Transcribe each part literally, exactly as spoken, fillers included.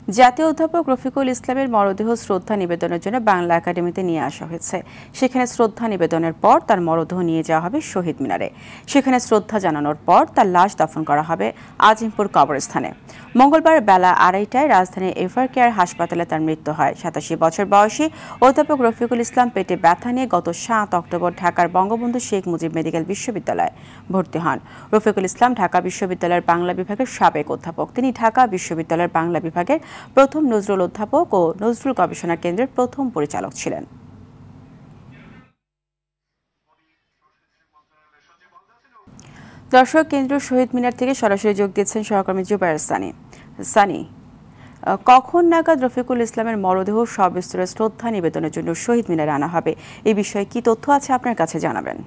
জাতীয় অধ্যাপক রফিকুল ইসলামের মরদেহ শ্রদ্ধা নিবেদনের জন্য বাংলা একাডেমিতে নিয়ে আসা হয়েছে। সেখানে শ্রদ্ধা নিবেদনের পর তার মরদেহ নিয়ে যাওয়া হবে শহীদ মিনারে। সেখানে শ্রদ্ধা জানানোর পর তার লাশ দাফন করা হবে আজিমপুর কবরস্থানে। মঙ্গলবার বেলা আড়াইটায় রাজধানীর এভার কেয়ার হাসপাতালে তার মৃত্যু হয়। সাতাশি বছর বয়সী অধ্যাপক রফিকুল ইসলাম পেটে ব্যথা নিয়ে গত সাত অক্টোবর ঢাকার বঙ্গবন্ধু শেখ মুজিব মেডিকেল বিশ্ববিদ্যালয়ে ভর্তি হন। রফিকুল ইসলাম ঢাকা বিশ্ববিদ্যালয়ের বাংলা বিভাগের সাবেক অধ্যাপক। তিনি ঢাকা বিশ্ববিদ্যালয়ের বাংলা বিভাগের প্রথম নজরুল অধ্যাপক ও নজরুল গবেষণা কেন্দ্রের প্রথম পরিচালক ছিলেন। দর্শক, কেন্দ্রীয় শহীদ মিনার থেকে সরাসরি যোগ দিচ্ছেন সহকর্মী জুবায়ের সানি। সানি, কখন নাগাদ রফিকুল ইসলামের মরদেহ সবিস্তরে শ্রদ্ধা নিবেদনের জন্য শহীদ মিনারে আনা হবে, এই বিষয়ে কি তথ্য আছে আপনার কাছে জানাবেন?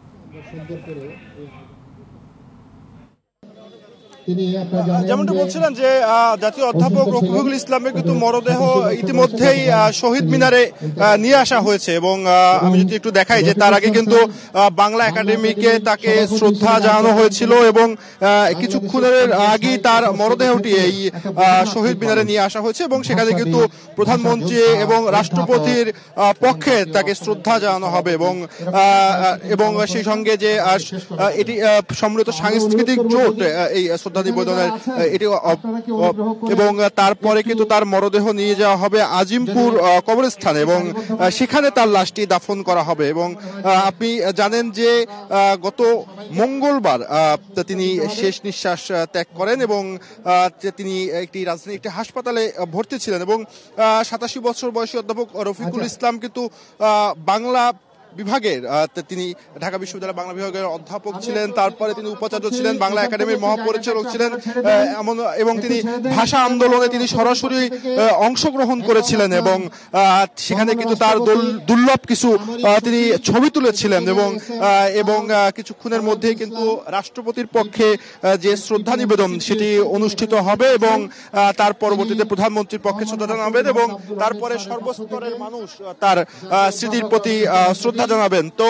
যেমনটা বলছিলেন যে জাতীয় অধ্যাপক রফিকুল ইসলামের কিন্তু মরদেহ ইতিমধ্যেই শহীদ মিনারে নিয়ে আসা হয়েছে এবং আমি যদি একটু দেখাই যে তার আগে কিন্তু বাংলা একাডেমিকে তাকে শ্রদ্ধা জানানো হয়েছিল এবং কিছুক্ষণের আগেই তার মরদেহটি এই শহীদ মিনারে নিয়ে আসা হয়েছে এবং সেখানে কিন্তু প্রধানমন্ত্রী এবং রাষ্ট্রপতির পক্ষে তাকে শ্রদ্ধা জানানো হবে এবং এবং সেই সঙ্গে যে এটি সম্মিলিত সাংস্কৃতিক জোট এই নিবেদনের এটি এবং তারপরে কিন্তু তার মরদেহ নিয়ে যাওয়া হবে আজিমপুর কবরস্থানে এবং সেখানে তার লাশটি দাফন করা হবে এবং আপনি জানেন যে গত মঙ্গলবার তিনি শেষ নিঃশ্বাস ত্যাগ করেন এবং তিনি একটি রাজধানীর একটি হাসপাতালে ভর্তি ছিলেন এবং সাতাশি বছর বয়সী অধ্যাপক রফিকুল ইসলাম কিন্তু বাংলা বিভাগের তিনি ঢাকা বিশ্ববিদ্যালয়ের বাংলা বিভাগের অধ্যাপক ছিলেন, তারপরে তিনি উপাচার্য ছিলেন, বাংলা একাডেমির মহাপরিচালক ছিলেন এমন এবং তিনি ভাষা আন্দোলনে তিনি সরাসরি অংশগ্রহণ করেছিলেন এবং সেখানে কিন্তু তার দুর্লভ কিছু তিনি ছবি তুলেছিলেন এবং এবং কিছুক্ষণের মধ্যেই কিন্তু রাষ্ট্রপতির পক্ষে যে শ্রদ্ধা নিবেদন সেটি অনুষ্ঠিত হবে এবং তার পরবর্তীতে প্রধানমন্ত্রীর পক্ষে শ্রদ্ধা জানাবেন এবং তারপরে সর্বস্তরের মানুষ তার স্মৃতির প্রতি শ্রদ্ধা জানাবেন। তো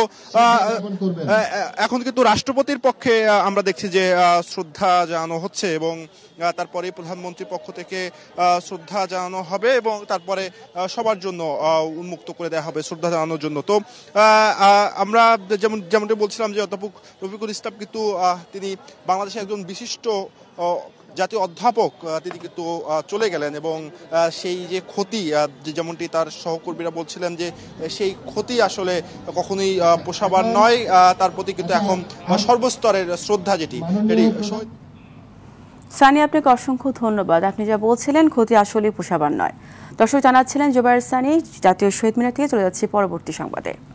এখন কিন্তু রাষ্ট্রপতির পক্ষে আমরা দেখছি যে শ্রদ্ধা জানানো হচ্ছে এবং তারপরে প্রধানমন্ত্রীর পক্ষ থেকে শ্রদ্ধা জানানো হবে এবং তারপরে সবার জন্য উন্মুক্ত করে দেওয়া হবে শ্রদ্ধা জানানোর জন্য। তো আমরা যেমন যেমনটা বলছিলাম যে অধ্যাপক রফিকুল ইসলাম কিন্তু তিনি বাংলাদেশের একজন বিশিষ্ট জাতীয় অধ্যাপক, তিনি কিন্তু চলে গেলেন এবং সেই যে ক্ষতি যেমনটি তার সহকর্মীরা বলছিলেন যে সেই ক্ষতি আসলে কখনোই পোষাবার নয়, তার প্রতি কিন্তু এখন সর্বস্তরের শ্রদ্ধা যেটি এটি। সানি, আপনাকে অসংখ্য ধন্যবাদ। আপনি যা বলছিলেন ক্ষতি আসলে পোষাবার নয়। দর্শক জানাচ্ছিলেন জুবায়ের সানি। জাতীয় শহীদ মিনার থেকে চলে যাচ্ছি পরবর্তী সংবাদে।